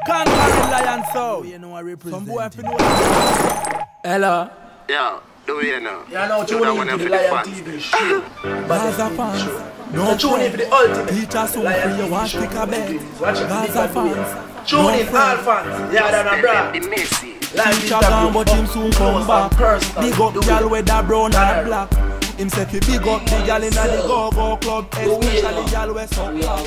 Conquering Lion Soul. You know I represent. Some boy have to know. Hello. Yeah, do you know? Yeah, now tune in to the Lion TV show. Gaza fans. No, tune in for the ultimate. Teacher soon free you want pick a bed. Gaza fans. Tune in all fans. Yeah, that's a bra. The Messi. Teacher gone but him soon come back. Big up y'all with the brown and black. Him say fi big up the y'all inna the go-go club, especially y'all with some black.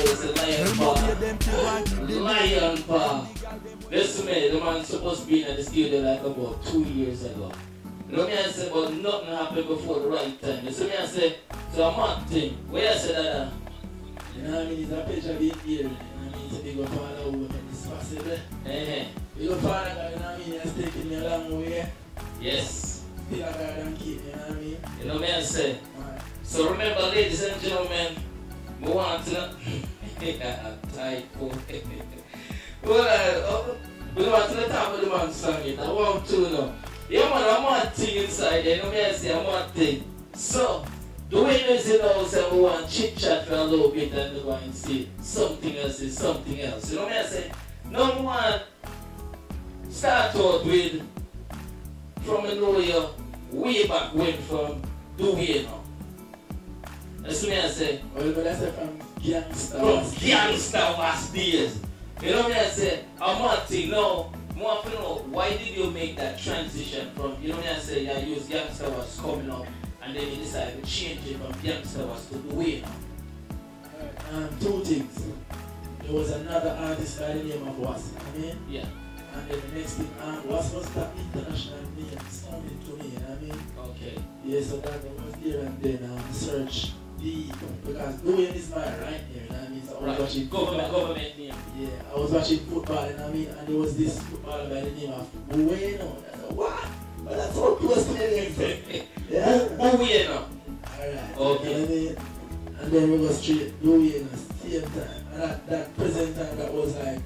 Lion Paw. Listen me, the man supposed to be in the studio like about 2 years ago. You know me I say, but nothing happened before the right time. You see me I say, so a mad thing. Where I say that? You know what I mean? It's a pleasure being here. You know what I mean? It's a big up father who made this possible. Big up father, you know what I mean? It's taking me a long way. Yes. Still a garden kid, you know what I mean? You know me I say. So remember, ladies and gentlemen, we want to typo. Well, we want to the top of the man song it. I want to know. Yeah man, I'm one thing inside there, you know me I say, I'm one thing. So, the way you know, say we want chit chat for a little bit and we want to see something else is something else. You know me I say, no one start out with from a lawyer way back when from the way now. That's what I say. Well, but I say from gangster. From gangster was days. You know what I say? I'm one thing now. I want to know why did you make that transition from, you know what I say, you use gangster was coming up and then you decided to change it from gangster was to the way now? Two things. There was another artist by the name of Was, you know what I mean? Yeah. And then the next thing, Was that international name sounding to me, you know what I mean? Okay. Yeah, so that was there and then search deep because Dwayne is my right here, you know what I mean? So I was watching government name. Yeah, I was watching football, you know what I mean? And there was this footballer by the name of Bueno. I said, what? But that's how close to the name. Yeah? Bueno. Alright. Okay. You know what I mean? And then we go straight Bueno, same time. And that present time, that was like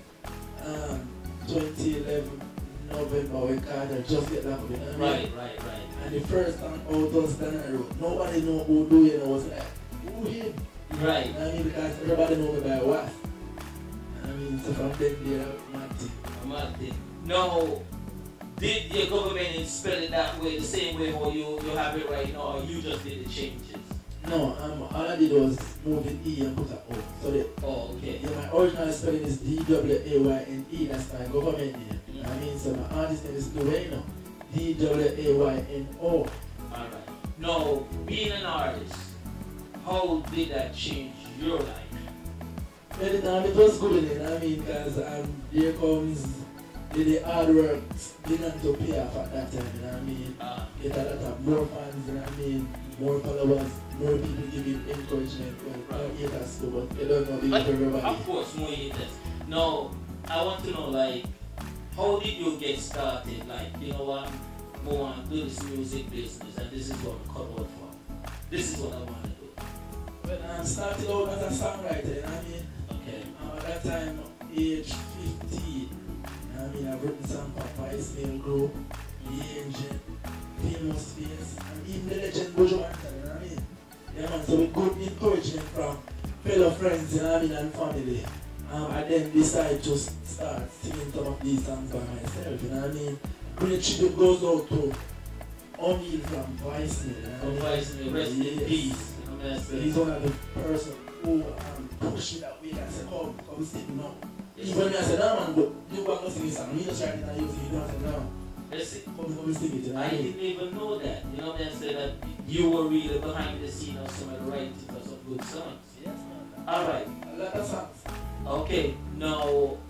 2011 November when Carter just get that, you know what I mean? Right. And the first time out was down the road. Nobody knew who Bueno was like, who him? Right. You know what I mean? Because everybody know me by what? I mean, so from then there, mad thing. Now, did your government spell it that way, the same way how you have it right now, or you just did the changes? No, all I did was move an E and put an O. So okay. Yeah, my original spelling is D-W-A-Y-N-E, that's my government name. I mean, so my artist name is Dueno, D-W-A-Y-N-O. Alright. Now, being an artist, how did that change your life? Well, it was good, you know what I mean, because there comes the hard work began to pay off at that time, you know what I mean? Get a lot of more fans, you know what I mean? More followers, more people giving encouragement. Well, haters too, but they don't know big up everybody. Of course, more haters. Now, I want to know, like, how did you get started? Like, you know what, I want to do this music business, and this is what I'm cut out for. This is what I want to do. Well, I started out as a songwriter, you know what I mean? Okay. At that time, age 15, you know what I mean? I've written some for Ismail Group, The Angel, Famous Face, and even the legend Bojo Anton, you know what I mean? Yeah, man, so with good encouragement from fellow friends, you know what I mean, and family, I then decided to start singing some of these songs by myself, you know what I mean? When the tribute goes out to O'Neal from Voicemail, you know what I mean? Voicemail, rest in peace. He's one of the person who pushed me that way. I said, come sing now. Even when I said, no man, but you want to sing this song. Me just write it and you sing it. I said, no. Come sing it. I didn't even know that. You know what I said, that you were really behind the scene of some of the writing for some good songs. Yes, man. Alright. A lot of songs. Okay, now,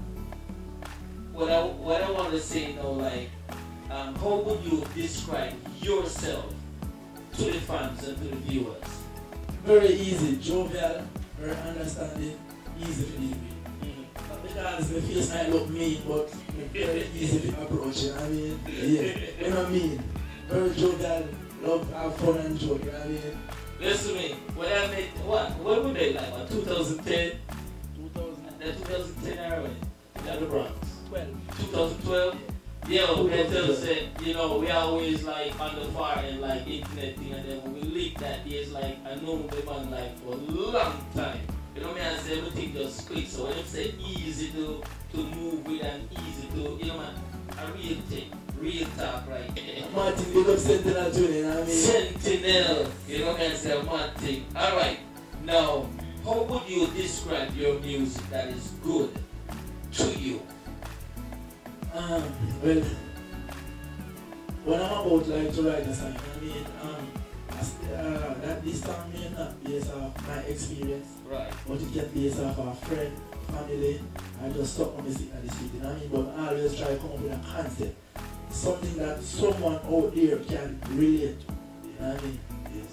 what I want to say now, like, how would you describe yourself to the fans and to the viewers? Very easy, jovial, very understanding, easy to deal with. Because my face might look mean, but very easy to approach, you know what I mean? Yeah, you know what I mean? Very jovial, love to have fun and joke, you know what I mean? Listen to me, when I made, what we made, like, what, 2010? 2010 era, at the Bronx? 2012? Yeah, we can tell us that, you know, we always like on the far end, like internet thing, and then when we leak that, there's like I know the man like for a long time. You know what I mean? I say everything just clicks. So when you say easy to to move with and easy to, you know, man, a real thing, real talk right there. Martin, big up Sentinel too, you know what I mean? Sentinel, you know what I'm saying, one thing. Alright, now, how would you describe your music that is good to you? Well, when I'm about like to write a song, I mean, that this song may not be based off my experience, Right. but it can be based off a friend, family. I just stop on the street at the street, you know what I mean? But I always try to come up with a concept, something that someone out there can relate to, you know what I mean? Yes.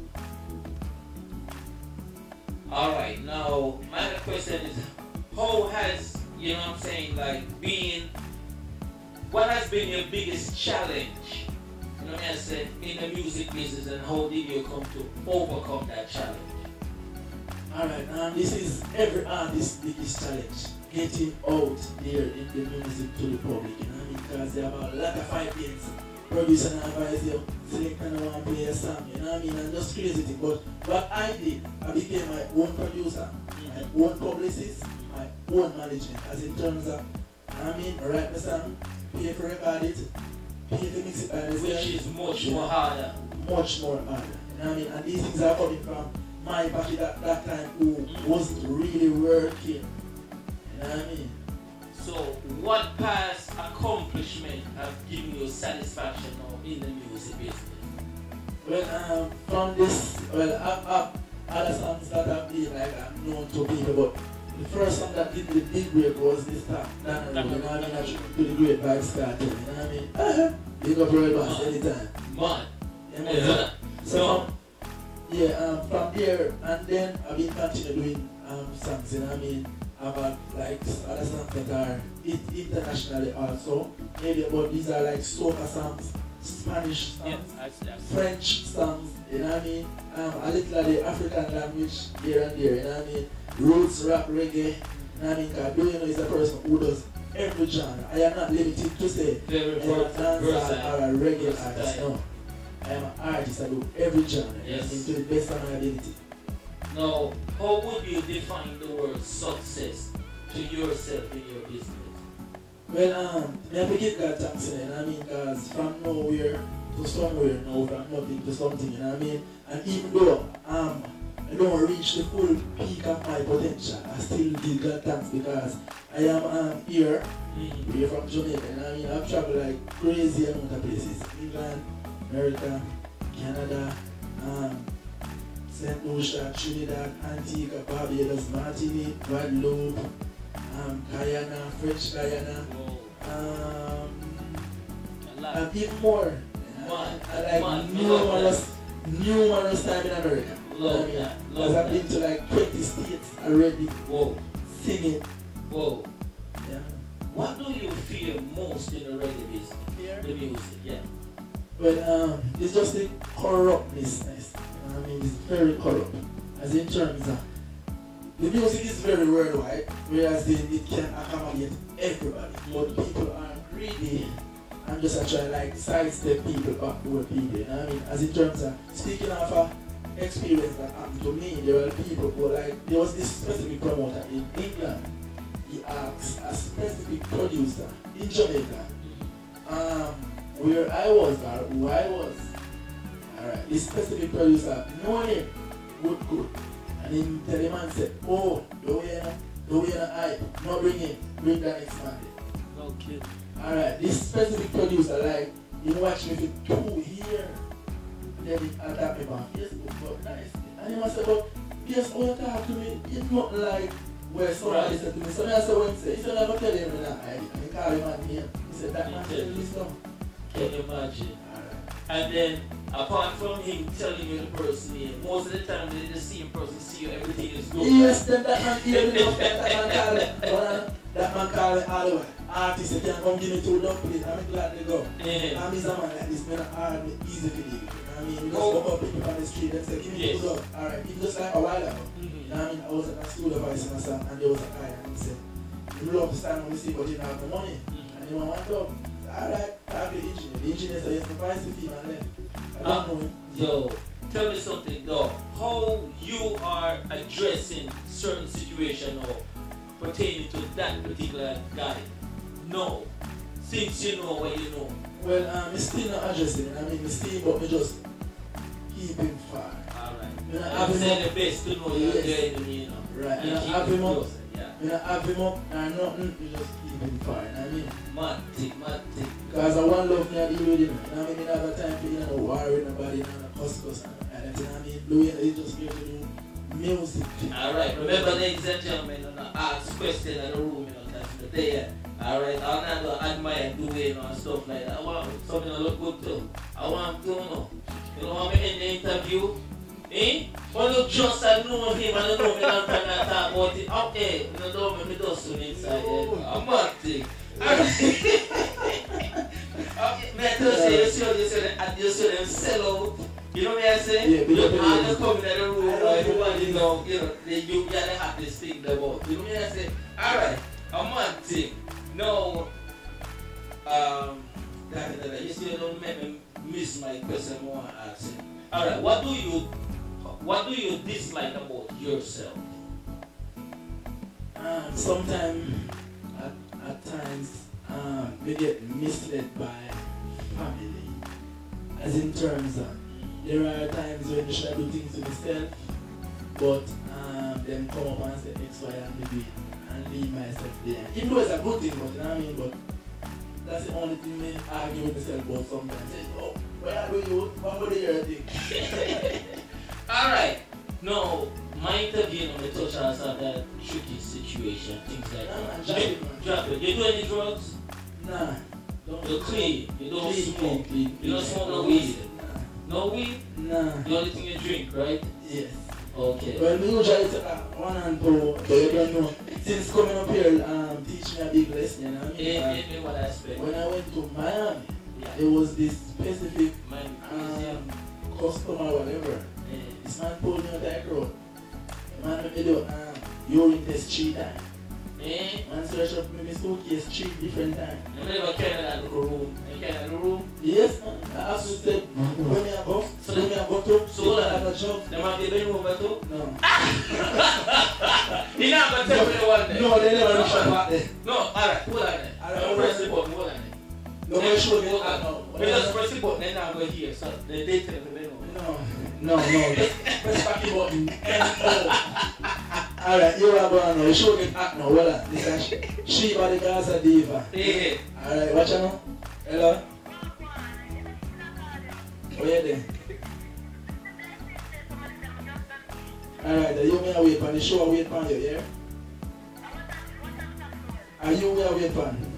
Alright, now, my other question is, how has, you know what I'm saying, like, what has been your biggest challenge, you know what I'm saying, in the music business, and how did you come to overcome that challenge? Alright, this is every artist's biggest challenge, getting out there in the music to the public, you know what I mean? Because they have a lot of ideas. Producer and advise you, select and want to play a song, you know what I mean? And just crazy thing. But what I did, I became my own producer, my own publicist, my own management. As in terms of, I mean, write the song, pay for record it, pay to mix it by myself. Which is much more harder. Much more harder. You know what I mean? And these things are coming from my pocket at that time who wasn't really working. You know what I mean? So, what past accomplishment have given you satisfaction now in the music business? Well, from this, other songs that I've been like I'm known to people, but the first song that did the big break was this time. You know what I mean? I should do the great vibes cartel, you know what I mean? Big up Roy Bass anytime. Man. You know? So, yeah, from there, and then I've been continuing doing songs, you know what I mean? About like other songs that are internationally also. Maybe but these are like soca songs, Spanish songs, French songs, you know what I mean? A little of the African language here and there, you know what I mean? Roots, rap, reggae, you know what I mean? Because Doyeno is a person who does every genre. I am not limited to say I'm a dancer or a reggae artist, no. I am an artist, I do every genre, yes. To the best of my ability. Now, how would you define the word success to yourself in your business? Well, I begin that thanks, you know what I mean? Because from nowhere to somewhere now, from nothing to something, you know what I mean? And even though I don't reach the full peak of my potential, I still give God thanks because I am here, we're from Jamaica, you know what I mean? I've traveled like crazy amount of places. England, America, Canada, St. Lucia, Trinidad, Antigua, Barbados, Martinique, Guadeloupe, Guyana, French Guyana, and even more. I like numerous time in America. Love that. Because I've been to like 20 states already. Whoa. Singing. Whoa. Yeah. What do you fear most in the reggae business? The music, yeah. Well, it's just the corruptness. I mean, it's very corrupt. As in terms of the music is very worldwide, whereas it can accommodate everybody. But people are greedy and just try like sidestep people, backward people. You know what I mean? As in terms of speaking of a experience that happened to me, there were people who like there was this specific promoter in England. He asked a specific producer in Jamaica, where I was or who I was. Alright, this specific producer know him good. And he tell him and said, oh, don't wait on hype, not bring him, bring that next Monday. No kidding. Alright, this specific producer, like, he watched me for 2 years. Then he attacked me on Facebook, but nice. And he must say, but yes, when you talk to me, it's not like where somebody said to me. So I said, when he said, he said, never tell him that I and he called him on name. He said, that man tell me stuff. Can you imagine? Alright. And then, apart from him telling you the person name, most of the time they the same person see you, everything is good. Yes, then that man hear me enough, that man call me all the way. Artist, you can come give me 2 dumb plates, I'm glad to go. Yeah. I'm a man like this, man, hard, easy to do. I mean, we just go up people on the street and say, give me 2 dumb. Alright, even just like a while ago. You know what I mean? I was at a studio voice in a song and there was a guy and he said, you love to stand on the street but you don't have the money. And you want 1 dumb. Alright, talk to the engineer. The engineer said, yes, the price the fee, man, then. I don't know him. Yo, tell me something though. How you are addressing certain situation or pertaining to that particular guy. No. Since you know what you know. Well, I still not addressing it. I mean, I still, but me just keep him far. Alright. I'm saying the best to know you're there in the you know. Right. And keep have him up. closer, yeah. When I have him up and nothing, you just keep him far. I mean, Mad thing. because I want love me, I deal with him. I mean, you have a time for you know, war with nobody, you know, cuss and that. I mean, Louis, he just here to do music. Alright, remember ladies and gentlemen, you know, ask questions in the room, you know, that's the day. Alright, I'm not going to admire doing and stuff like that. I want something to look good too. I want to know. You know what I mean in the interview? Eh? When you just know him and you know me not trying to talk about it up there, you know, don't make me do soon inside there. I'm not thing. May I tell you, you see them sell out. You know what I'm saying? Yeah, you can't come in the room, everybody know, you know, you gotta have this thing about. You know what I'm saying? Alright, I'm one thing. No, you still don't make me miss my question I want to ask you. Alright, what do you dislike about yourself? Sometimes, at times, we get misled by family. As in terms of, there are times when you should do things to myself, but them come up and say X, Y, and Z and leave myself there. Even though it's a good thing, but you know what I mean? But that's the only thing I argue with myself about sometimes. Say, oh, where do you? What would you think? Alright, no, my interview on the touch on some that tricky situation, things like that. Drop it. You do any drugs? Nah. You're clean. You don't smoke. Clean. You don't smoke no weed. No weed? Nah. The only thing you drink, right? Yes. Okay. Well, me usually take one and two, but you don't know. Since coming up here, teach me a big lesson, you know what I mean? In what aspect? When I went to Miami, there was this specific customer or whatever. This man pulled me on that road. The man made me do urine test 3 times. Man searched up my suitcase 3 different times. You never carry that little room. You carry that room? Yes, man. I asked you to say, when me a go, So when me a go to, so I have a job. They might be been over too? No. You're not going to tell me the one day? No, they never reach back there. No, alright, hold on there. Don't press the button, hold on there. No, they show me. We just press the button, then I'm going here. So they tell me the No. Press back the button. Alright, you are going now. You show me act now. Well, this is Sheba the Gaza Diva. Yeah. Alright, watch out now. Hello? Where you there? Alright, you may wait on the show, wait on you, yeah? Are you wait on?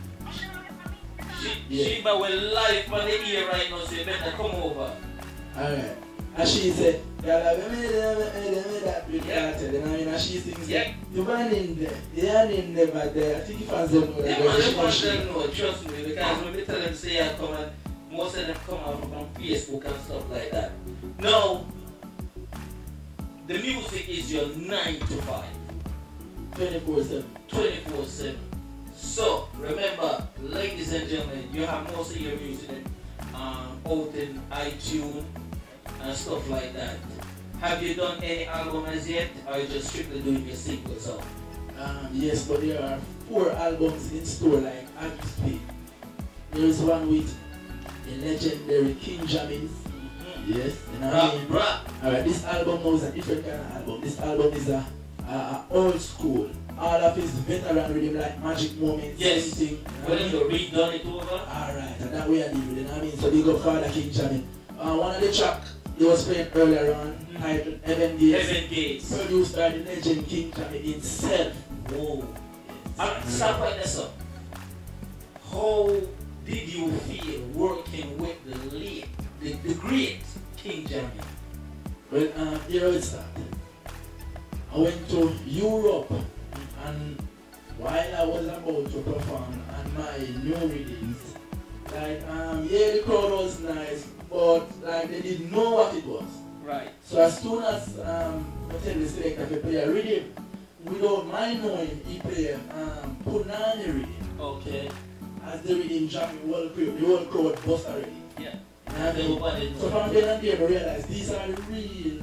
Sheba will live on the ear right now, so you better come over. Alright. And she said, that big cartel, you know what I mean? And she sings, you weren't in there, you weren't in there, but I think you fans don't know that. Yeah, man, the fans don't know, trust me, because when we tell them say I come and most of them come out from Facebook and stuff like that. Now, the music is your 9 to 5. 24/7. 24/7. So, remember, ladies and gentlemen, you have most of your music out in iTunes and stuff like that. Have you done any album as yet, or are you just strictly doing your singles out? Yes, but there are 4 albums in store, like as we speak. There is one with the legendary King Jammins. Yes, you know what I mean? Alright, this album now is a different kind of album. This album is a old school. All of his veteran rhythm like Magic Moments, yes. Anything. Well, you redone it over? Alright, and that way I deal with it, you know what I mean? So big up Father King Jamming. One of the tracks he was playing earlier on, titled Heaven Gates. Heaven Gates. Produced by the legend King Jamming himself. Whoa. Alright, stop right there, sir. How did you feel working with the great King Jamming? Well, here it started. I went to Europe, and while I was about to perform on my new release, like, the crowd was nice, but like they didn't know what it was. Right. So as soon as I tell the selector to play a rhythm, without my knowing, he played Punani rhythm. Okay. As the rhythm jamming, the whole crowd bust already. Yeah. So from then and there, I realized these are the real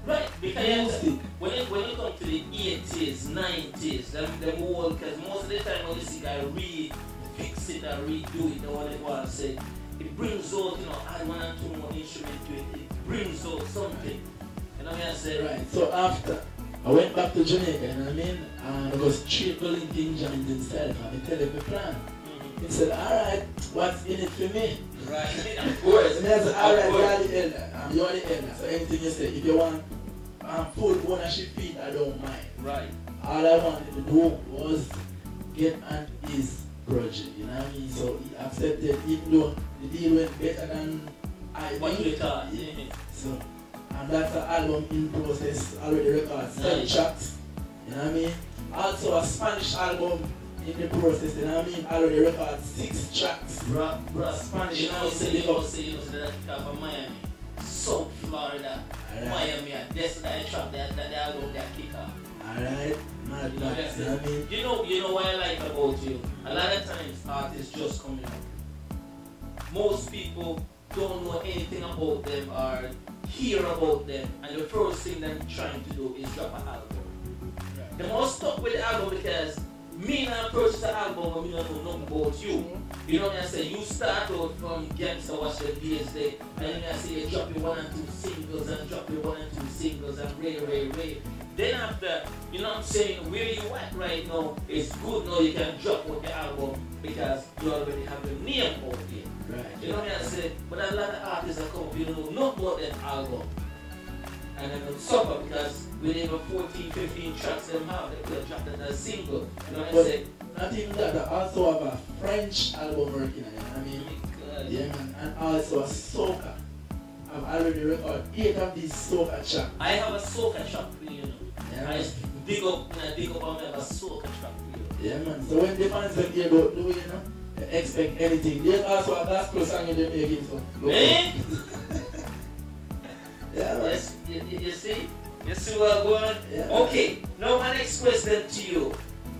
Right, because when you come to the 80s, 90s, them old, because most of the time when you see guys fix it and redo it, what they want to say, it brings out, add one and two more instruments to it, it brings out something. You know what I say? Right, so after I went back to Jamaica, you know what I mean? And I was straight going King joined himself and I tell him the plan. He said, alright, what's in it for me? Right, of course. And I said, alright, you're the elder. You're the elder. So anything you say, if you want full ownership fee, I don't mind. Right. All I wanted to do was get on his project, you know what I mean? So he accepted, even though the deal went better than I What you thought? So, and that's an album in process, already recorded 7 tracks, you know what I mean? Also a Spanish album in the process, you know what I mean? Already recorded 6 tracks. Bruh, Spanish, you know that come from Miami, South Florida, right. Miami, that's the track that album that kick off. Alright, mad, you know what I mean? You know what I like about you? A lot of times artists just coming up. Most people don't know anything about them or hear about them, and the first thing they're trying to do is drop an album. Right. They must stop with the album because me not purchase the album and me don't know nothing about you. You know what I say? You start out from Gangsta Watch the BSD, and then I say you drop your 1 and 2 singles and drop your 1 and 2 singles and Ray. Then after, you know what I'm saying, where you at right now, it's good now you can drop with the album because you already have your name out there. Right. You know what I say? But a lot of artists that come, you know nothing about that album. And then they'll suffer because with even 14, 15 tracks they have, they could have dropped it as a single. You know what I say? Not even that, they also have a French album working on it, I mean, yeah man, and also a soca. I've already recorded 8 of these soca tracks. I have a soca track for you, Yeah, I dig up and I have a soca track for you. Yeah man, so when the fans them hear about do they expect anything. There's also a gospel song in the making, so. Eh? Yeah man. Yes, you see? You see where I'm going? Yeah. Okay, now my next question to you.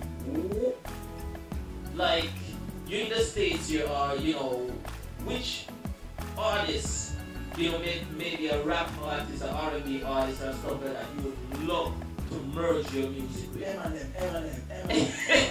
Like, you in the States you are, which artists, maybe a rap artist, an R&B artist or stuff like that, you would love to merge your music with? Eminem.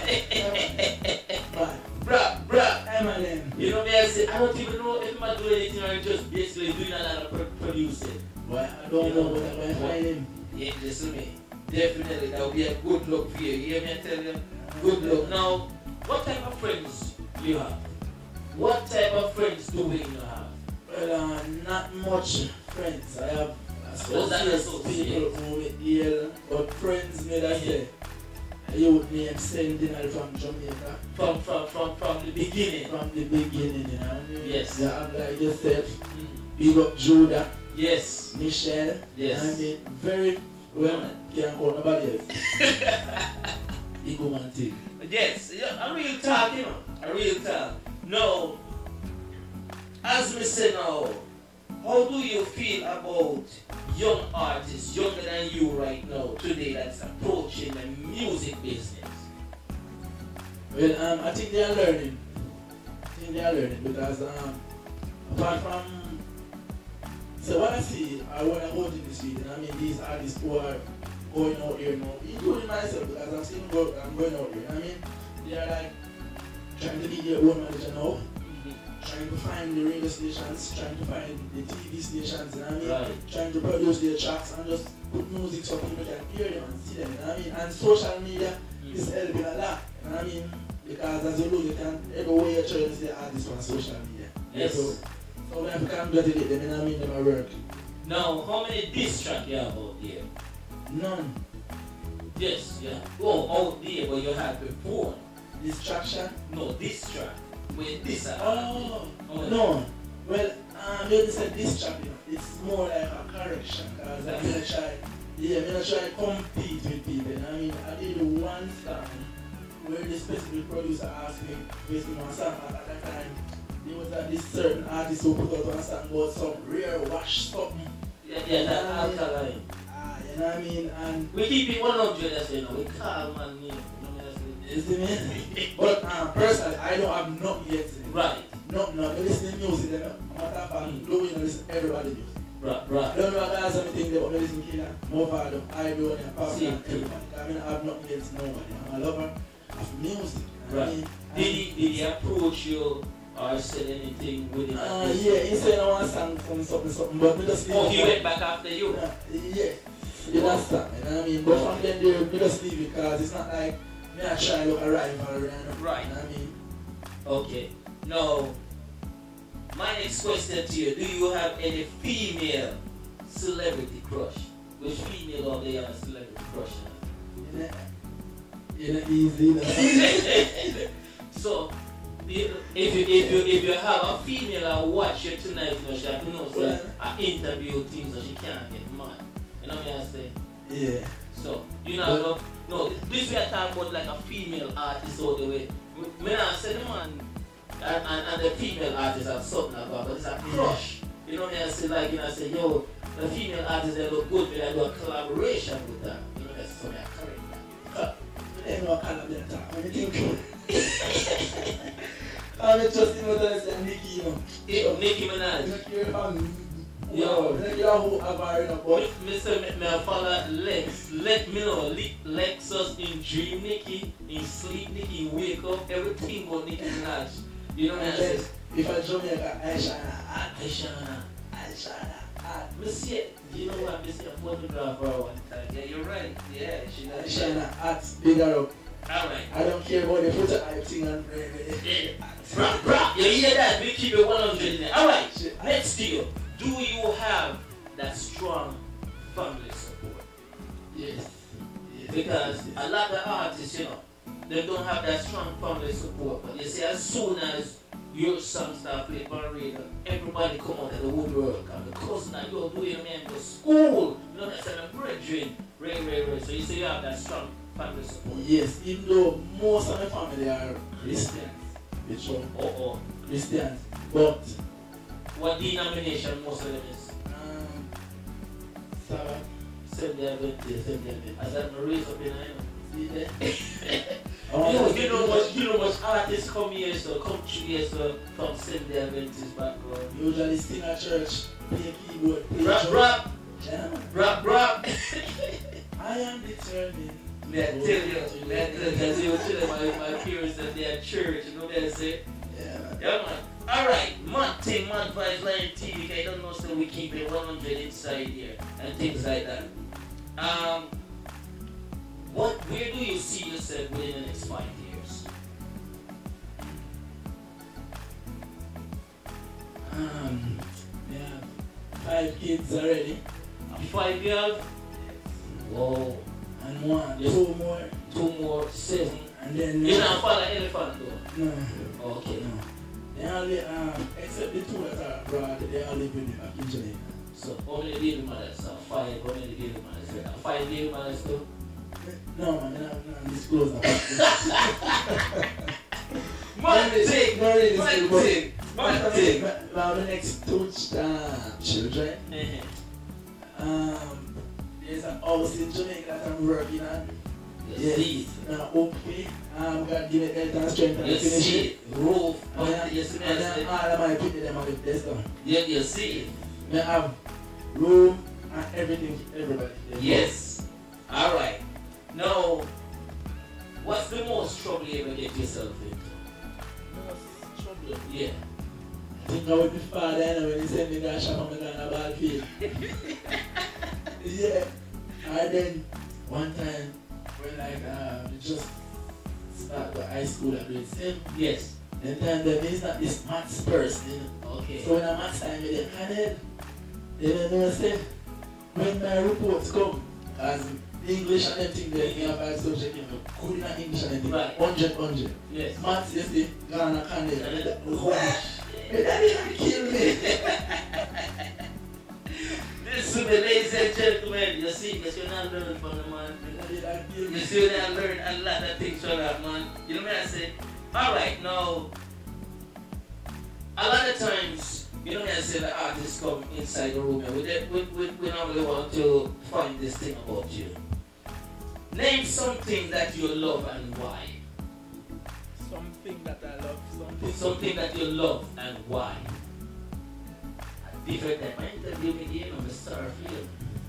Bruh. Eminem. You know what I say? I don't even know if I'm doing anything or just basically doing a lot of producing. Boy, I don't know what I'm going to find him. Yeah, listen to me. Definitely, that will be a good look for you. You hear me? I tell you, good look. Now, what type of friends do you have? What type of friends do you have? Well, not much friends. I have associates people who with deal, but friends, may I say, you would name Sentinel from Jamaica. From the beginning. From the beginning, you know. Yes. You have like yourself, big up Judah. Yes. Michelle. Yes. I mean, very well, can't call nobody else. Ego man thing. Yes, a real talk, a real talk. Now, as we say now, how do you feel about young artists, younger than you right now, today, that's approaching the music business? Well, I think they are learning. Because apart from, so what I see, when I go to the street, and I mean these artists who are going out here now, including myself, because I'm going out here. I mean, they are like trying to be their own manager now, trying to find the radio stations, trying to find the TV stations, you know what I mean? Right. Trying to produce their tracks and just put music so people can hear them and see them, you know what I mean? And social media is helping a lot, you know what I mean? Because as you look, you can, everywhere you're trying to see artists on social media. Yes. So when I can get it, them, you know what I mean, them are work. Now, how many diss tracks you have out there? None. Yes, yeah. Oh, out there, but you had before. Distraction? No, diss track. With this. Oh, no. Well, when you said distraction, it's more like a correction. Because I'm going to try to compete with people. You know what I mean? I did one song where the specific producer asked me basically on a song at that time. There was this certain artist who put out one song about some rare wash something. Yeah, that alkaline. You know what I mean? And we keep it 100 as you know, we call man name. You see me? But personally, I don't have nothing yet. Right. No, listen to music, then matter of fact, don't listen to everybody music. I don't know what guys are thinking about medicine killer. More value, I do and pop and everybody. I mean, I have nothing against nobody. I'm a lover of music. Right. I mean, Did he approach you or said anything with it? yeah, he said I want to sing from something, but we just leave Oh, it. he went back after you? Yeah. You understand? You know what I mean? But from then there, we just leave it because it's not like me I try to look a rivalry. Right. You know what I mean? Okay. Now, my next question to you, do you have any female celebrity crush? Which female are they on a celebrity crush? You know, easy. So, if you have a female I watch you tonight, you know, she have to know say, I interview things so she can't get mad. You know what I'm saying? Yeah. So, you know, no, this we are talking about like a female artist all the way. When I say the man and the female artist have something about, but it's a crush. You know what I say? Like, you know, I say, yo, the female artist they look good, but I do a collaboration with them. You know, that's something I correct. I don't know what kind of that talk. When you think I'm just in what I say, Nicki, you know. Nicki Minaj. Yo, you know who I've already about. Mr. May I follow Lex? Let me know. Lexus in dream Nicki, in sleep Nicki, in wake up, everything about Nicki Minaj. You know what I'm saying? If I Jamaica, Aishana. Me see it. You know what? Me see a photograph for her one time. Yeah, you're right. Yeah, she does. Aishana, act bigger up. Alright. I don't care about the photo hype thing and Bruh, you hear that? We keep it 100 in there. Alright, next to you. Do you have that strong family support? Yes. Because a lot of artists, you know, they don't have that strong family support. But you see, as soon as your song start playing on radio, everybody come out of the woodwork. And the cousin that you're doing, man, go school. You know, that's a brethren. Ray. So you see, you have that strong family support. Yes, even though most of my family are Christians. It's true. Christians. But what denomination most of them is? Seventh-day Adventist. As that raised up in see there? you know much artists come here, so come through here, so from Seventh-day Adventist background. Usually sing at church, play keyboard, play Rap. I am determined. May I tell you, my parents that they at church, you know what I say? Yeah, man. Alright, Mad Vibes Lion TV, I don't know, so we keep it 100 inside here and things like that. Where do you see yourself within the next 5 years? Yeah, 5 kids already. 5 years? Whoa. And one, Yes. 2 more. 2 more, 7. And then You don't follow elephant though? no. Okay. No. They only except the 2 that are abroad, they all live in back in Jamaica. So how many baby mothers? 5, how many baby mothers? 5 baby mothers too? No man, I'm not disclose that. Man thing! Not really Man disclose, thing! Man thing! Now the next 2 children. There's an house in Jamaica that I'm working on. Yes. Now hopefully, God give it health and strength and You finish see it. it. Roof. And then all of my people them have it blessed down. You see it. They have room and everything for everybody. Yes. Alright. Now, what's the most trouble you ever get yourself into? Most trouble. Yeah. I think I would be father when he sent me to shop on the ball field. Yeah. And then one time when we just start the high school at grade 7. Yes. Then time then he's not this maths person. Okay. So when I maths time with them, and then they don't know say when my reports come as English and everything they have 5 subject in good in English and everything. Right. 100. Yes. Maths you see, Ghana Canada. That didn't kill me. Listen, ladies and gentlemen, you see, because you're not learning from the man. You see, you not learn a lot of things from that man. You know what I say? Alright, now, a lot of times, you know what I say, the artists come inside the room and we normally want to find this thing about you. Name something that you love and why. Something that I love, Something that you love and why. different time. I interview me again on the Starfield.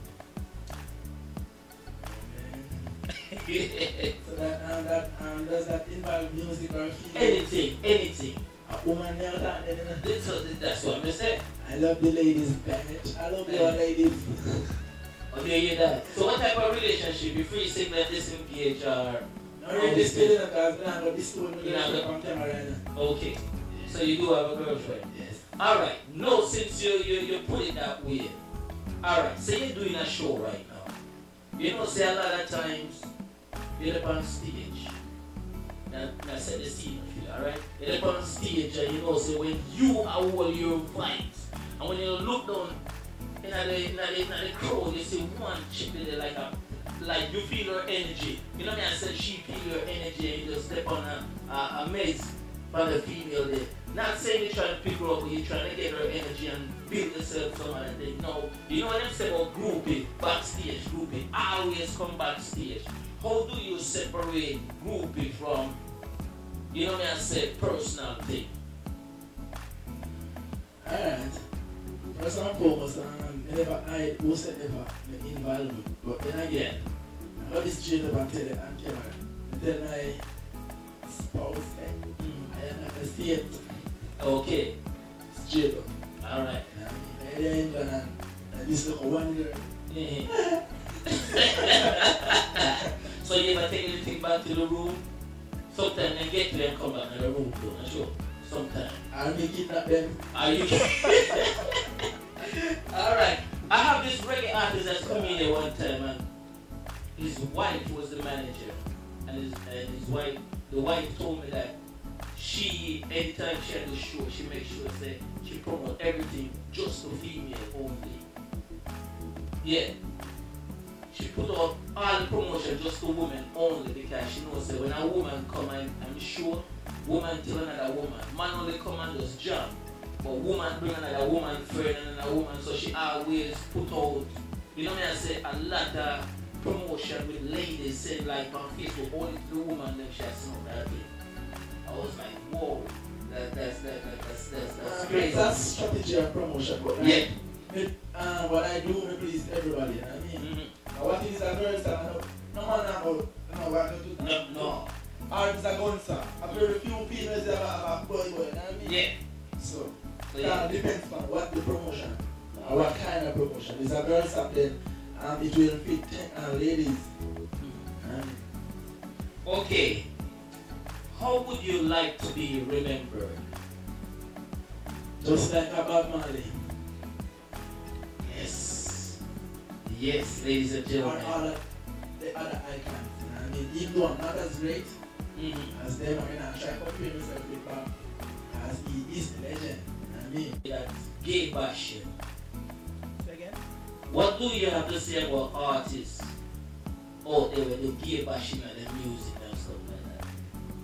So does that involve music or film? Anything. A woman nailed that, That's what I'm saying. I love the ladies, bitch. I love your ladies. Okay, you that. So what type of relationship? You free single and disengage or? No, really still in the class, but I got this one from camera right now. Okay. So you do have a girlfriend? Yes. Alright. No, since you put it that way. Alright, so you're doing a show right now. You know, say a lot of times you're up on stage. Now set the scene of you, alright? You're up on stage and you know, say when you are all your vibes, and when you look down in the crowd, you see one chick there like you feel her energy. You know what I mean? I said she feel your energy and you just step on a maze for the female there. Not saying you're trying to pick her up, but you're trying to get her energy and build yourself some other thing. No, you know what I'm saying about groupie, backstage groupie. Always come backstage. How do you separate groupie from, you know what I say, personal thing? Alright. First and foremost, I never hide who said never involved. But then again, I got this straight up and tell it on camera. I tell my spouse, I am not a state. Okay. Straight up. Alright. I ain't gonna this look one girl. So you ever take anything back to the room? Sometimes they get to them come back to the room too, I'm sure. Sometimes. I'll be kidnap them. Are you Alright. I have this reggae artist that's come in here one time and his wife was the manager. And his wife, the wife told me that she, anytime she had the show, she makes sure that she promote everything just for female only. Yeah. She put up all the promotion just to women only because she knows that when a woman come and I'm sure woman tell another woman, man only come and just jump. But woman bring another woman friend and another woman, so she always put out, you know what I say, a lot of promotion with ladies saying like on Facebook, only the woman them she has some of that thing. I was like, whoa, that's crazy. That's strategy and promotion. But yeah. What I do, I please everybody, you know what I mean? What is a girl star? No man about, what I do. No. Artists are going star. I've heard a few females that have a boy, you know what I mean? Yeah. So yeah. That depends on what the promotion, or what kind of promotion. Is a girl star then it will fit ladies. Okay. How would you like to be remembered? Just like a Bob Marley. Yes. Yes, ladies and gentlemen. Or the other icons. I mean, even though I'm not as great as them, I mean, I try to compare myself with Bob as he is the legend. I mean, That's gay bashing. again? What do you have to say about artists out there when they gay bashing and the music and stuff like that?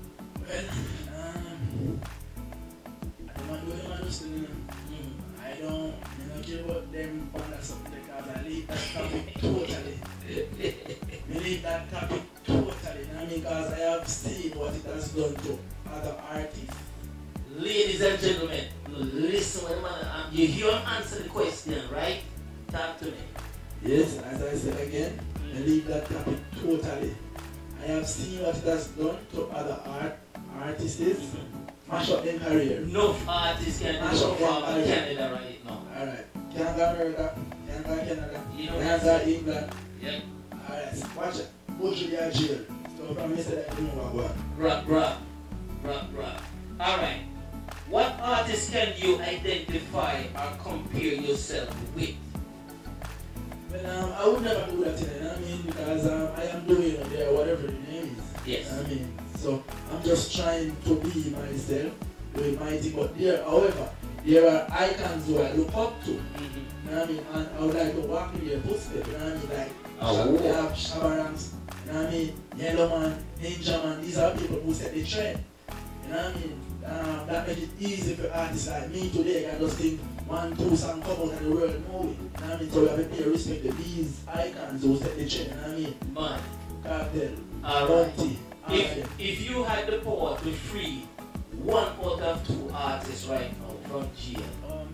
Well, I don't want to do them understand. I don't care about them on that something because I leave that topic totally. I leave that topic totally. I mean, because I have seen what it has done to other artists. Ladies and gentlemen, listen when you hear him answer the question, right? Talk to me. Yes, as I said again, I leave that topic totally. I have seen what it has done to other artists. Mash up their career. No artist can Mash go up from their career. Canada right now. Alright. Canada, America. Canada. You know Canada, England. Yep. Alright. Watch it. Go to the jail. So from me say that you know what. Rap. Alright. What artist can you identify or compare yourself with? Well, I would never do that, you know what I mean? Because I am doing it there, whatever the name is. Yes. I mean, so I'm just trying to be myself, doing my thing. But however, there are icons who I look up to. You know what I mean? And I would like to walk in their footsteps. You know what I mean? Like, they have Shabarangs, you know what I mean? Yellowman, Ninja Man, these are people who set the trend. You know what I mean? That makes it easy for artists like me today. I just think 1, 2 songs come out and the world know it. You know what I mean? So we have to pay respect to these icons who set the trend. You know what I mean? Man. Cartel, Alright. Bounty, If you had the power to free 1 out of 2 artists right now from jail, oh man.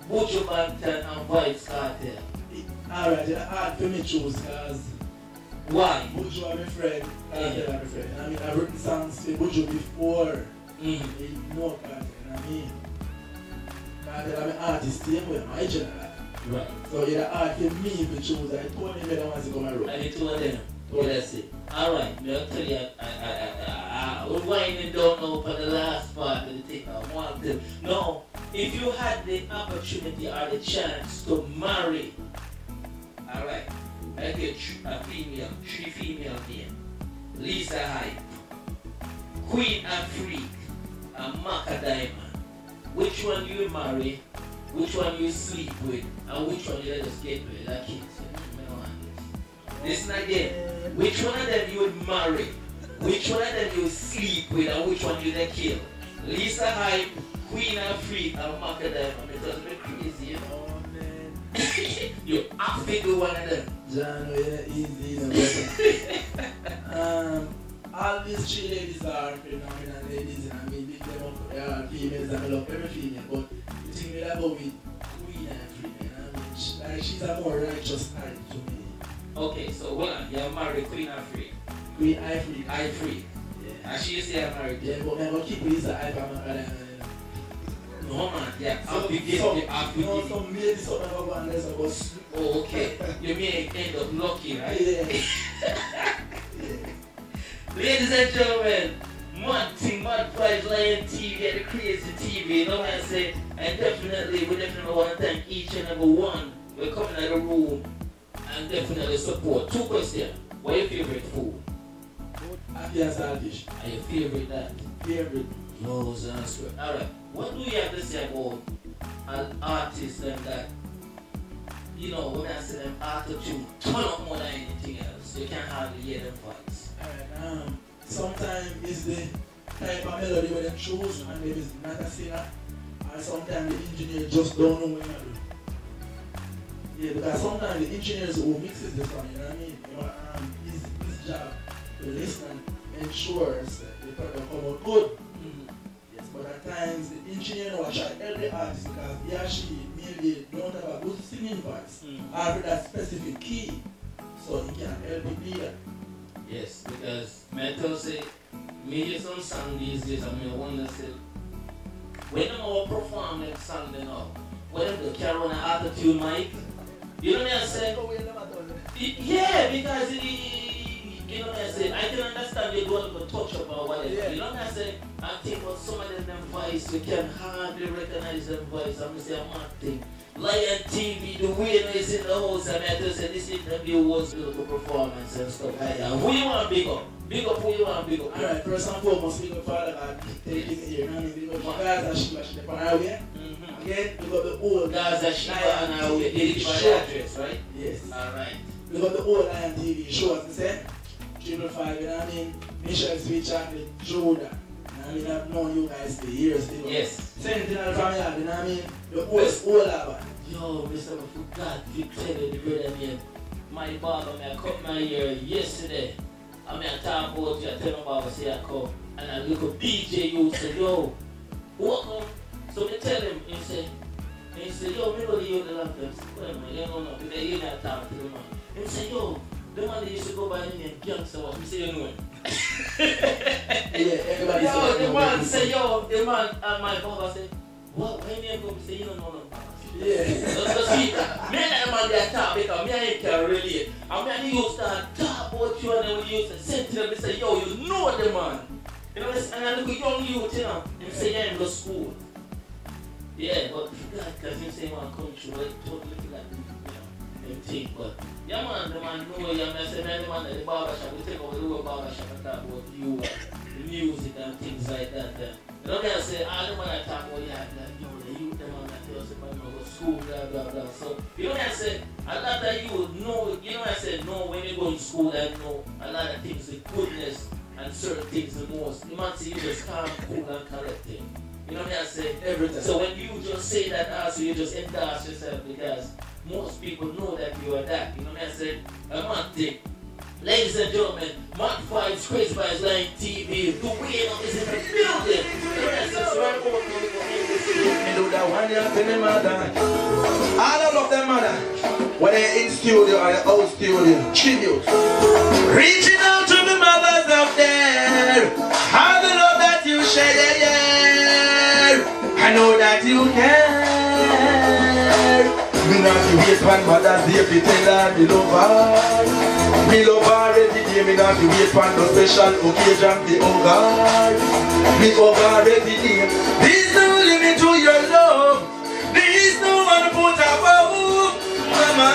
Buju Banton and Vybz Kartel. Alright, it's hard for me to choose because Why? Buju are my friend, Kartel are my friend. I mean, I've written songs for Buju before. He know Kartel, you know what I mean? Kartel are my artist, same way, my general. Right. So it's hard for me to choose. I told him that I want to come and roll. And you told them, that's it. Alright, I'll tell you, we're winding down now for the last part of the thing. I want to know if you had the opportunity or the chance to marry, alright, like a female, three female name, Lisa Hype, Queen Afrique, and Maka Diamond. Which one do you marry? Which one you sleep with? And which one you let us get with? That kid said, listen again. Which one of them you would marry? Which one of them you would sleep with? And which one you let kill? Lisa Hype, Queen Afrique, and Maka Diamond. It doesn't be crazy, you know. Oh, man. You have to do one of them. John, yeah, easy, all these three ladies are phenomenal ladies, and I mean, big them up. They are females, and I love every female, but the thing that I go with Queen Afrique, and I mean, she's a more righteous type to me. Okay, so hold on, you're married Queen Afrique. Queen Afrique. Afrique. Yeah. And she say I'm married. Yeah, but I'm going to keep Lisa Hype and Maka Diamond. No man, yeah, So, I'll begin. some ladies something about one less about. Oh, okay. You may end up lucky, right? Yeah. Ladies and gentlemen, Mad Thing, Mad Vybz, Lion TV, and the Crazy TV, you know what I say? And we definitely want to thank each and every one for coming out of the room and definitely support. 2 questions. What is your favorite food? Happy and saltish. And your favorite that? Favorite. Rose and sweat. Alright, what do you have to say about an artist and that, you know, when I say them auto-tune, turn up more than anything else. You can't hardly hear them voice. Alright, sometimes it's the type of melody where they choose and maybe it's not a singer, or sometimes the engineer just don't know what to do. Yeah, because sometimes the engineers who mixes the song, you know what I mean? You know, his job to listen and ensures that the product come out good. Yes, but at times the engineer will try to help the artist because he or she maybe don't have a good singing voice or with that specific key, so he can help the leader. Yes, because mental say, me some song these days, I mean, I wonder say, when I'm all perform that song, they know, when they carry on an auto-tune mic, you know what I'm saying? Yeah, because you know what I'm saying? I can understand you don't even touch up or whatever. Yeah. You know what I'm saying? I think about some of them voice, you can hardly recognize them voice. I'm saying, I'm not thing. Lion TV, the winner is in the house, and I just said this interview was beautiful performance and stuff like that. Who you want to big up? Big up who you want to big up? Alright, first and foremost, big up Father God, taking me here. You know what I mean? Big up Gaza Shiva, she's on our way. Again, big up the old Gaza Shiva on our way. Did it by the address, right? Yes. Alright. Big up the old Lion TV show, as I said. 555, you know what I mean? Mission Sweet Chocolate, Judah. You know what I mean? I've known you guys for years. You know? Yes. Sentinel from here, you know what I mean? The old Abba. Yo, Mr. I forgot to tell you the brother name. My barber, I cut my hair yesterday. I mean, I talk about you, I tell my barber, say I come. And I look at DJ, you say, yo, welcome. So I tell him, he say, yo, me know the youth love them. Well, man, you don't know, because you not talk to the man. He say, yo, the man that used to go by the name Gangster was, he say, you know him. Yeah, everybody yo, the man say, yo, the man, and my barber say, what, when you come, say, you don't know no. Yeah. So see, me and that man they talk because me and him can relate. And me and he used to talk about you and then we used to send to them and say, yo, you know the man. You know, and I look at young youth, you know, and say, yeah, in the school. Yeah, but God, because him say man come through, it totally feel like, you know, him think. But, yeah man, the man know, yeah, man, I say, man, the man at the barbershop, we take over the whole barbershop and talk about you, the music and things like that. You know, they say, all the man I talk about, yeah, you know, the youth, the man that does it, man, school, blah, blah, blah. So, you know what I said? A lot that you would know, you know what I said? No, when you go to school, I know a lot of things, the goodness and certain things the most. You might see you just calm, cool, and collecting. You know what I said? Everything. So when you just say that also, you just endorse yourself because most people know that you are that. You know what I said? A man thing. Ladies and gentlemen, Mad Vybz, Crazy Vybz, Lion TV, the winner is in the building. You know what I said? So right over, mother, one year to me mother. I love them mother. When they're in studio or the old studio, tribute. Reaching out to the mothers up there. How the love that you share, yeah. I know that you care. Me not to wait for mother's day to tell her me love her. Me love her every day. Me not to wait for no special occasion to hug her. Me hug her every day. There's no limit to your love. There is no one to put above. Mama,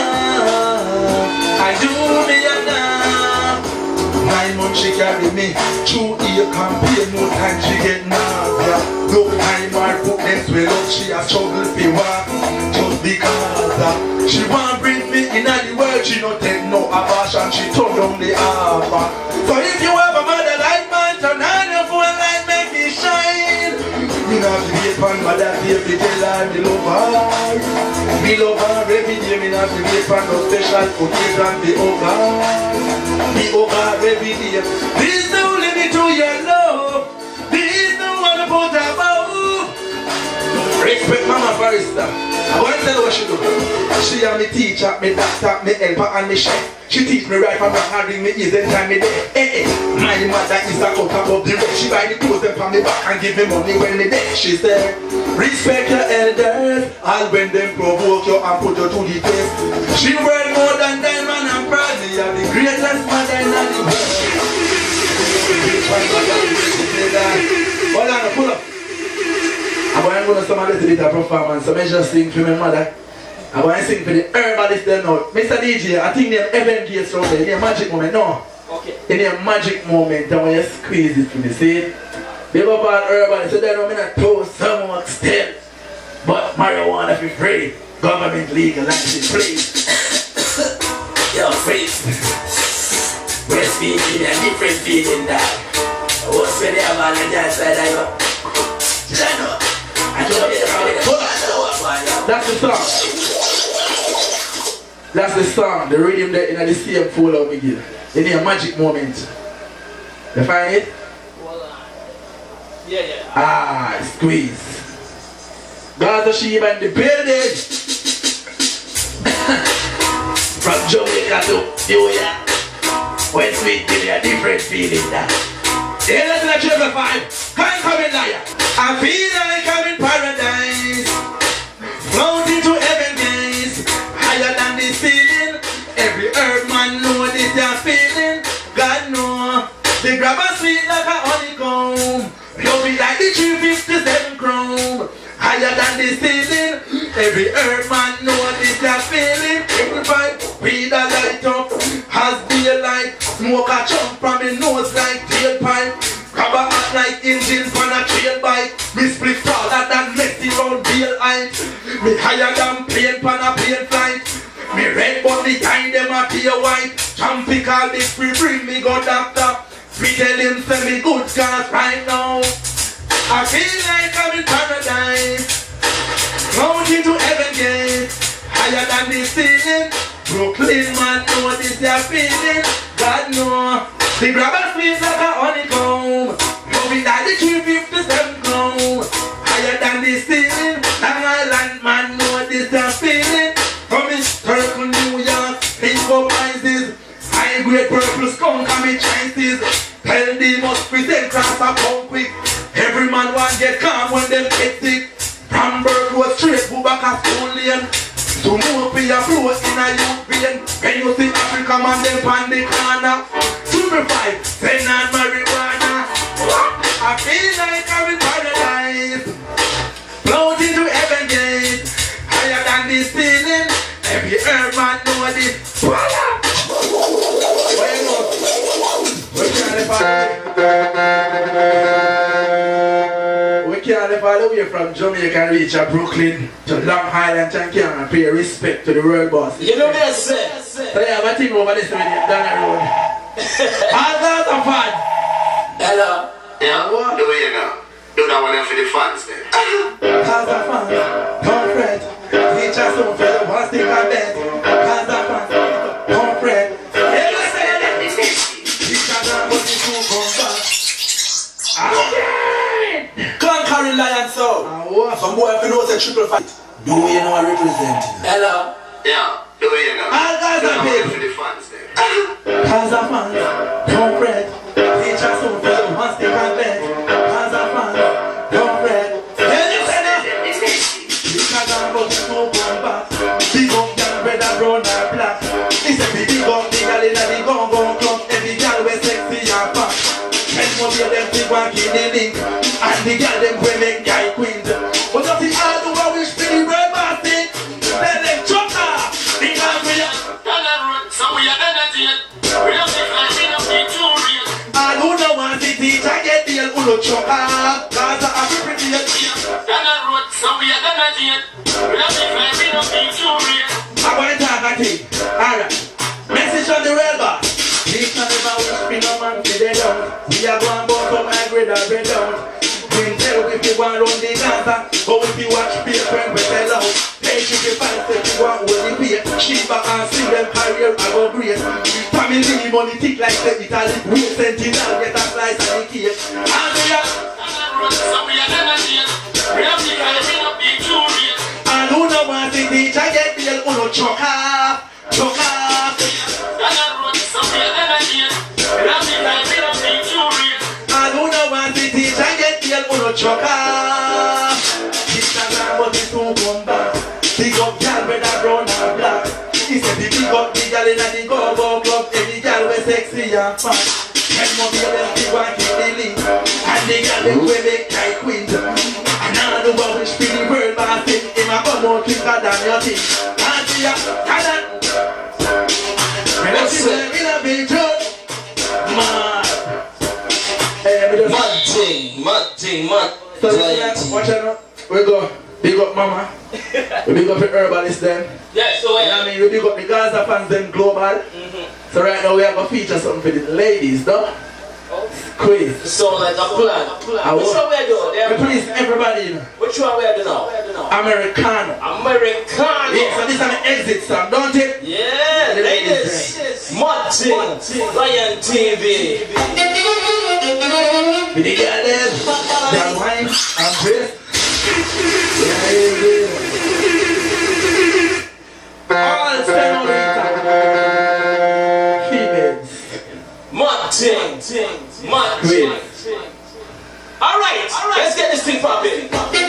I do me enough. 9 months she carry me through a campaign. No time she get nausea. No time her put them swell up. She a struggle for walk just because she want bring me in the world. She no take no abortion. She turn down the offer. So if you have a mother like mine, turn on your phone light, make me shine. Me not to wait for mother to tell her me love her. Me love her every day. Me not to wait for no special occasion to hug her. Me hug her every day. There's no limit to your love. There's no one to put above. Respect Mama Barrister. I want to tell you what she do. She and me teacher, me doctor, me helper and me chef. She teach me right from wrong and bring me easy time me there. My mother is a cut above the rest. She buy the clothes them from me back and give me money when me there. She said, respect your elders, and when them provoke you and put you to the test. She worth more than diamond and pearl. Me are the greatest mother in the world. Hold on, pull up. I'm going to sing a little bit of performance, so I just sing for my mother. I'm going to sing for the herbalist there now. Mr. DJ, I think they're Evan Gates out there. They're magic moment, no? Okay. In a magic moment, I want you to squeeze it for me, see it? They go about herbalist, so they don't mean to toast some more extent. But marijuana for free. Government legalized it, please. Yo, freeze. Breastfeeding and different feeding that. What's when they have on the dance side, I go. Shut up. That's the song. That's the song. The rhythm that in the same follow me give. In a magic moment. You find it? Yeah. Ah, squeeze. Gaza Sheba in the building. From Jamaica to New York. When sweet give me a different feeling that. Yeah, that's in the 5. Can't come in liar. I feel like I'm in paradise, floating to heaven gates, higher than the ceiling. Every earth man know this you're feeling. God know, they grab a sweet like a honeycomb. You'll be like the 357 chrome, higher than the ceiling. Every earth man know this you're feeling. Everybody, weed a light up, has daylight. Smoke a chunk from me nose like tailpipe. Grab a hat like engines on a trail bike. Me split taller than Messi round Bale height. Me higher than plane pan a plane flight. Me red but me kind them a pure white. Jumpy call this free bring me go doctor. Me tell him send me good cars right now. I feel like I'm in paradise, mountain to heaven gate, higher than the ceiling. Brooklyn man know this their feeling. God know. They grab a sweet like a honeycomb. Moving like the 357 chrome. Higher than the ceiling. Long Island man know this their feeling. From his circle New York, pink up ices. High grade purple skunk and me chances. Tell they must present cross a pump quick. Every man want get calm when them get sick. From Birdwood straight go back a school lane. To move be a float in a youth vein. When you see Africa man them pan the corner. Superfied, send on marijuana. I feel like I'm in paradise, floating to heaven gate, higher than the ceiling. Every earth man know this. We can't fall away from Jamaica and reach a Brooklyn to Long Island and can pay respect to the world boss. You know what I say? So yeah, I think over this with you down the road. All that are fun. Hello. Yeah, what? Do you know? Do that one for the fans then. How's that fun? Don't fret. Teach us some for the one thing I bet. How's that fun? Don't fret. Teach us some for the two come back. Conquering Lion Soul. boy. Some boy if you know say triple fight. Do you know I represent? Hello. Yeah, do you know? All guys are For paid. the fans there. Cause of fans, don't fret. Teach us soon for you once they can bet. Cause of fans, don't fret. Can you say that? Because I'm about to come back. Big up young red and brown and black. It's a big up the girl in the go-go club. Every girl with sexy and fat. And most of them big one in the link. And the girl them will make guy queens. But just the all the one wish for the red basket. Then them chop off. Because we are So we are energy. We don't think like we don't need too real. I don't know what the teacher get the uno chop off. Cause I'm pretty So we are energy. We don't think like we don't need too real. I'm going to talk a thing. Alright. Message on the real boss. This can never wish me no man to the down. We are going to come and grade and bread down. Can't tell if you want run the Gaza. But if you watch paper and we sell out. Pay 55 if you want all the pay. Sheep back and see them career I go great. Family money thick like the Italy. We sentinel get a slice of the cake. And we are So we are energy. We don't think like we don't need too real. and who no want the teacher get the uno choke off. Choke off. So we are energy. We don't think like we don't need too real. And who no want the teacher get the uno choke off. Instagram but it don't come back. Big up girl red and brown and black. He said the big up the girl in the go-go club. Every girl was sexy and fat. And mommy them big one keep the link. And the girl them will make guy queens. And all the one wish for the world basket. Him a come out quicker than your thing. And see ya, can that? When I see them in a big truck. Man. Hey, we just Mad thing. so watch out, we go big up mama. We big up the herbalists them. Yeah, so You know what I mean? We big up the Gaza fans them global. So right now we have to feature something for the ladies, though. Quiz. so like a plan. Which one we do? We please everybody, you know. Which one we do now? Americano. Americano. Yeah, so this is an exit song, don't it? Yeah, The ladies. Mad thing. Lion TV. With the girl them, their wine and dress. All senorita females. Mad thing. Mad thing. Alright, let's get this thing popping.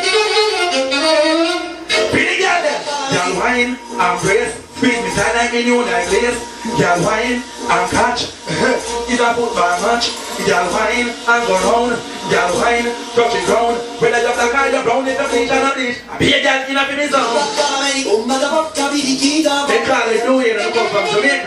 Pretty girl them, girl wine and brace. Squeeze me tight like me new like this. Girl wine and catch. It's a football match. Girl wine and go round. Girl wine, touch the ground. When I just a kind of brown, it's a bleach and a bleach. I be a girl in a finish zone. They call it New Year and come from Jamaica.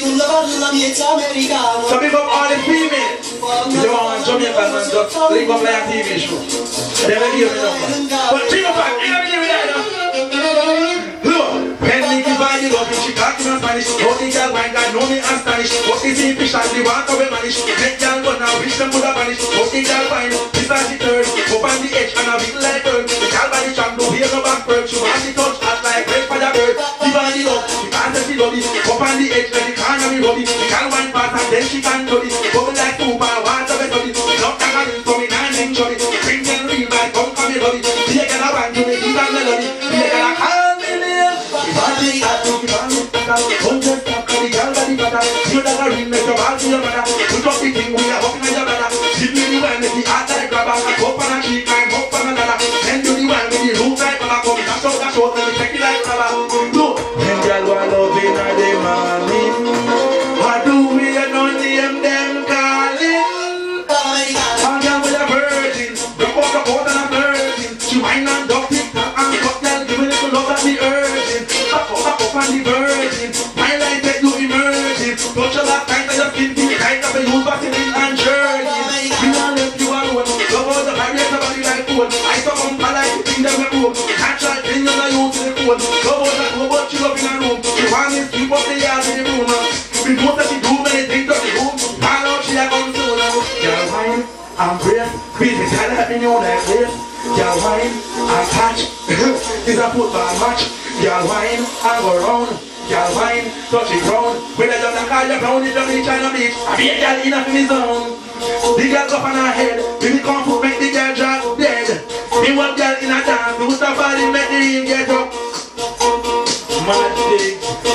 So big up all the females. If you want Jamaica man, just link up like a TV show. They will give me number. But think about it, you know me that now. Look, when me give her the love, she talk in Spanish. Know the girl wine, God know me and Spanish. But the sea fish and the water will vanish. Make girl go now, wish them would have vanished. But the girl wine, this and the third. Up on the edge and a bit like bird. The girl by the tram, no hear no back perk. She want the touch, hot like red fire bird. Give her the love, she can't say she love it. Up on the edge, when the corner me rub it. The girl wine fast and then she can do it. Bubble like soup and water will love it. Love that girl so me nah enjoy it. Bring them real like come come me love it. Be a girl a wine to me, give her melody. Be a girl a call me name. If I be a to give her me better. Don't just stop, cause the girl body better. You that a ring, make your ball to your mother. Put up the thing, we are walking on your brother. Give me the wine, make the heart like grabber. Up on a tree, climb up on another. Then do the wine, make the roof like baba. Come dash out, let me check it like baba. Look, when girl want loving at the morning. What do we and on them calling? All girl with a virgin, drop off the boat and a virgin. She wine and duck it, and cut girl, give me little love at the urging. Up on the virgin, my life that you emerging. Touch your last time, your skin too tight, up a use Vaseline and journey. We don't let you alone, love all the barriers about you like phone. I saw some like the thing that we own. Natural thing you're not used to the phone. Love all that, love what you love in a room. She want me to keep up the yard in the room. We know that she do many things to the room. All out she a come to now. Girl wine and brace, squeeze me tight like me new like this. Girl wine and catch, it's a football match. Girl wine and go round. Girl wine, touch the ground. When I just call you round, it don't reach on the beach. I be a girl in a finish zone. The girl up on her head, when the come foot make the girl drop dead. Me want girl in a dance, who's a body make the ring get up. Mad thing.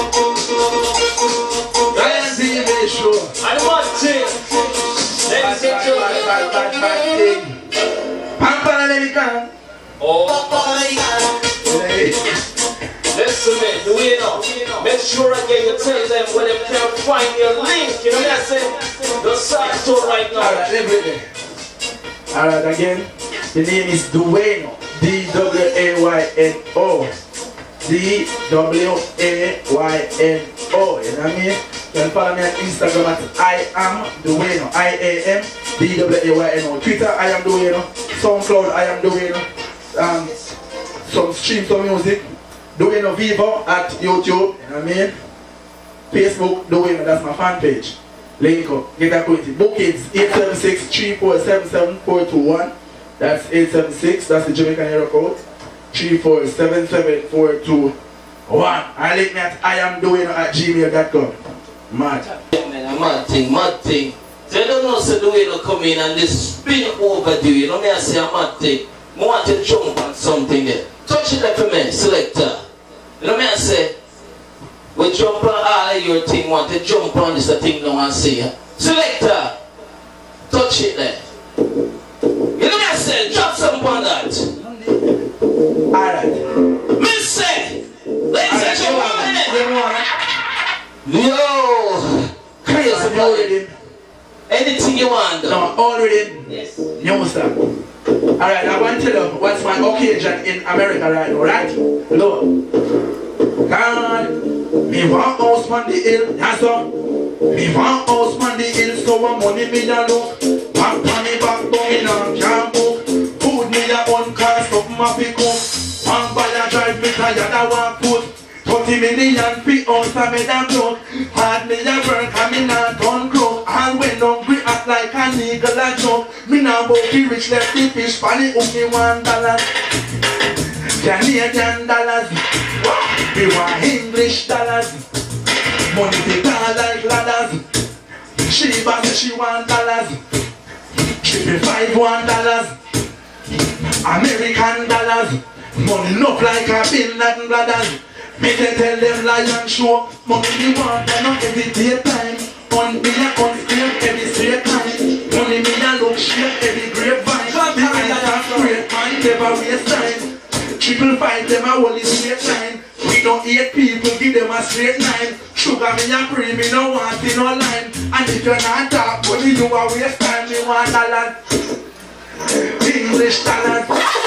Lion TV show. And one thing. Let's get you. Bad thing. Pampan American. Oh. Listen, man, do you know? Make sure again you tell them where they can find your link. You know what I'm saying? The side store right now. Alright, let me there. Alright, again. The name is Duwayno. D-W-A-Y-N-O. D-W-A-Y-N-O. You know what I mean? You can follow me on Instagram at I am Duwayno. I-A-M D-W-A-Y-N-O. Twitter, I am Duwayno. SoundCloud, I am Duwayno. Some streams of music. Duwayno Vivo at YouTube. You know what I mean? Facebook, Duwayno, that's my fan page. Link up, get acquainted. Bookings 876-3477-421. That's 876, that's the Jamaican area code. 3477-421. I link me at iamduwayno@gmail.com. Mad. Man, mad thing. So you don't know so Duwayno come in and this spin overdue. You know me I say a mad thing. I want to jump on something there. Touch it like for me, selector. You know me I say, we jump on all of your thing, want to jump on this thing now and say, selector, touch it there. You know me I say, drop something on that. Alright. Me say, ladies and gentlemen. Yo, crazy boy. Anything you want. No, already. Yes. No, sir. Alright, I want to tell you what's my occasion in America right now, right? Lord. God, me want house on the hill, that's all. Me want house on the hill, so I'm money me a look. Back on me back down in a camp book. Food me a own car, something a pick up. One by a drive me tired, I want food. 30 million feet out of me damn broke. Hard me a work and me not done crook. And when hungry act like an eagle a jump. Me now bout the rich left the fish for the hook me $1. Canadian dollars. We want English dollars. Money they call like ladders. She says she want dollars. $5 $1. American dollars. Money look like a Bin Laden brothers. Me they tell them lion show. Money me want and not every day time. On me a unscreen every straight time. Money me a look shake every grapevine. The eyes are straight man never waste time. 555 them a hold it straight line. We don't hate people, give them a straight line. Sugar me and cream, me no want in no line. And if you're not talk, only you a waste time. Me want $. English $.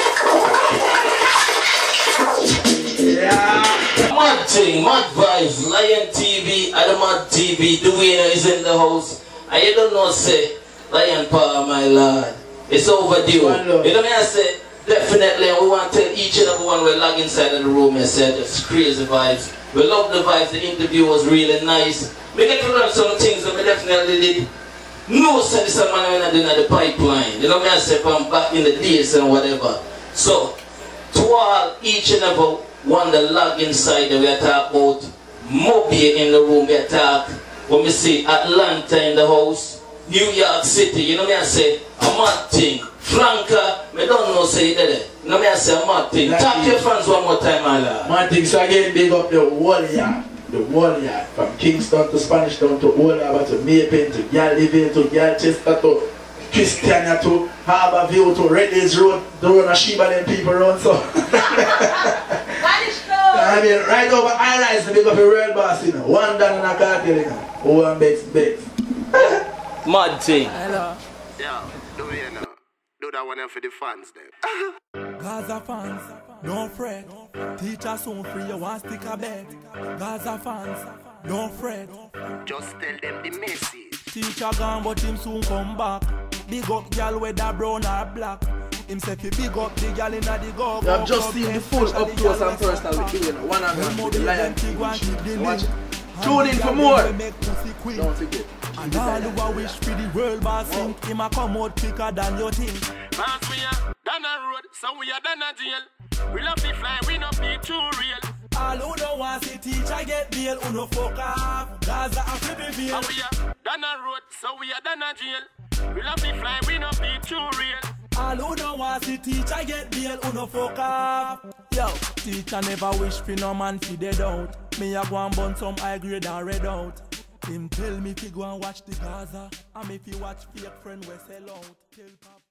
Yeah. Mad thing, mad vibes, Lion TV, Mad TV, Duwayno is in the house. And you don't know, say, Lion Power, my lord. It's overdue. You know me, I say, definitely, and we want to tell each and every one we log inside of the room and say, it's crazy vibes. We love the vibes, the interview was really nice. We get to learn some things that we definitely did. No, say this man when I did the pipeline. You know me, I say, from back in the days and whatever. So, to all, each and every one that log inside that we are talking about Moby in the room, we are talking when we see Atlanta in the house, New York City, you know me I say a mad thing. Franca, me don't know say that. You know me I say a mad thing. Talk to your fans one more time, my lad. Mad thing, so again big up the whole yard. The whole yard. From Kingston to Spanish Town to Old Harbour to Maypen to Galvin to Galchester to Christiania to Harbourview to Red Hills Road, the road of Sheba them people run so. I mean, right over I-Rise, the big up a real boss, you know. $1 in a cartel, you know. One Bex. Mad thing. Hello. Yeah, Duwayno. Do that one for the fans then. Gaza fans, don't fret. Teacher soon free, you want stick a bet. Gaza fans, don't fret. Just tell them the message. Teacher gone, but him soon come back. Big up girl whether brown or black. Him say fi big up the girl inna the go. You have just seen the full up close and personal with Duwayno. One and one with the Lion TV. Watch it. Tune in for more. Don't forget. And all who a wish for the world boss think him a come out quicker than you think. Pass we a down a road, so we a down a jail. We love to fly, we not be too real. All who don't want see teacher get bail, who no fuck off. Gaza a flip the veil. We a down a road, so we a down a jail. We love to fly, we not be too real. All who don't want see teacher get bail, who no fuck off. Yo, teacher never wish for no man fi dead out. Me a go and burn some high grade and red out. Him tell me fi go and watch the Gaza, and me fi watch fake friend we sell out. Tell Papa